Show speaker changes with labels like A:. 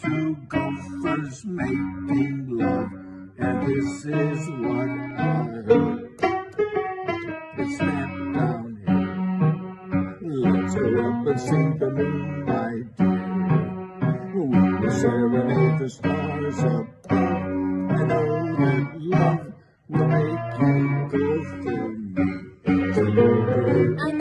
A: two gophers making love, and this is what I heard. It's stamped down here. Let's go up and see the moon, my dear. We will serenade the stars above. I know that love will make you go for me.